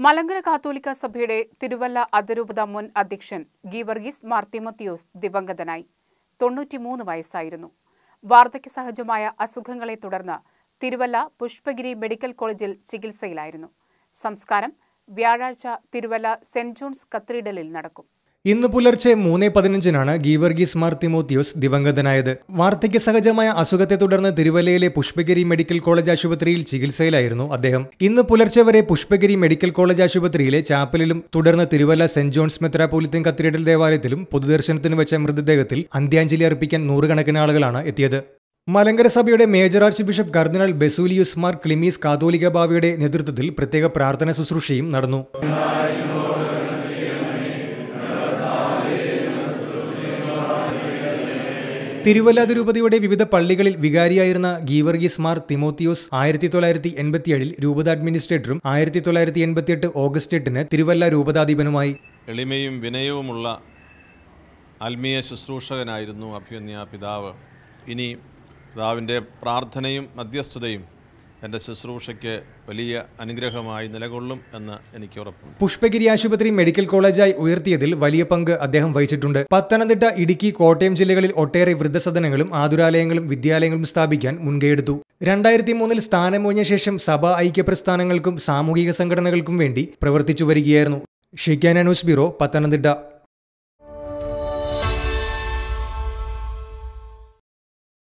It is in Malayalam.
മലങ്കര കാത്തോലിക്ക സഭയുടെ തിരുവല്ല അതിരൂപത മുൻ അധ്യക്ഷൻ ഗീവർഗീസ് മാർ തിമോത്തിയോസ് ദിവംഗതനായി. 93 വയസ്സായിരുന്നു. വാർദ്ധക്യ സഹജമായ അസുഖങ്ങളെ തുടർന്ന് തിരുവല്ല പുഷ്പഗിരി മെഡിക്കൽ കോളേജിൽ ചികിത്സയിലായിരുന്നു. സംസ്കാരം വ്യാഴാഴ്ച തിരുവല്ല സെന്റ് ജോൺസ് കത്തീഡ്രലിൽ നടക്കും. ഇന്ന് പുലർച്ചെ 3:15 ഗീവർഗീസ് മാർ തിമോത്തിയോസ് ദിവംഗതനായത്. വാർദ്ധക്യ സഹജമായ അസുഖത്തെ തുടർന്ന് തിരുവല്ലയിലെ പുഷ്പഗിരി മെഡിക്കൽ കോളേജ് ആശുപത്രിയിൽ ചികിത്സയിലായിരുന്നു അദ്ദേഹം. ഇന്ന് പുലർച്ചെ വരെ പുഷ്പഗിരി മെഡിക്കൽ കോളേജ് ആശുപത്രിയിലെ ചാപ്പലിലും തുടർന്ന് Thiruvalla saint John's metropolitan cathedral ദേവാലയത്തിലും പൊതുദർശനത്തിന് വെച്ച മൃതദേഹത്തിൽ അന്ത്യാഞ്ജലി അർപ്പിക്കാൻ നൂറുകണക്കിന് ആളുകളാണ് എത്തിയത്. മലങ്കര സഭയുടെ മേജർ ആർച്ച് ബിഷപ്പ് കർദിനാൾ ബെസൂലിയൂസ് മാർ ക്ലിമീസ് കാതോലിക ബാവയുടെ നേതൃത്വത്തിൽ പ്രത്യേക പ്രാർത്ഥന ശുശ്രൂഷയും നടന്നു. തിരുവല്ല അതിരൂപതയുടെ വിവിധ പള്ളികളിൽ വികാരിയായിരുന്ന ഗീവർഗീസ് മാർ തിമോത്തിയോസ് 1987 രൂപത അഡ്മിനിസ്ട്രേറ്ററും 1988 ഓഗസ്റ്റ് 8 തിരുവല്ല രൂപതാധിപനുമായി. എളിമയും വിനയവുമുള്ള ആത്മീയ ശുശ്രൂഷകനായിരുന്നു അഭിമന്യ പിതാവ്. ഇനി പിതാവിൻ്റെ പ്രാർത്ഥനയും മധ്യസ്ഥതയും എൻ്റെ ശുശ്രൂഷയ്ക്ക് വലിയ അനുഗ്രഹമായി നിലകൊള്ളും എന്ന് എനിക്ക് ഉറപ്പുണ്ട്. പുഷ്പഗിരി ആശുപത്രി മെഡിക്കൽ കോളേജായി ഉയർത്തിയതിൽ വലിയ പങ്ക് അദ്ദേഹം വഹിച്ചിട്ടുണ്ട്. പത്തനംതിട്ട, ഇടുക്കി, കോട്ടയം ജില്ലകളിൽ ഒട്ടേറെ വൃദ്ധസദനങ്ങളും ആതുരാലയങ്ങളും വിദ്യാലയങ്ങളും സ്ഥാപിക്കാൻ മുൻകൈയെടുത്തു. 2003 സ്ഥാനമൊഴിഞ്ഞ ശേഷം സഭാ ഐക്യപ്രസ്ഥാനങ്ങൾക്കും സാമൂഹിക സംഘടനകൾക്കും വേണ്ടി പ്രവർത്തിച്ചു വരികയായിരുന്നു. Shikkana news bureau, Pathanamthitta.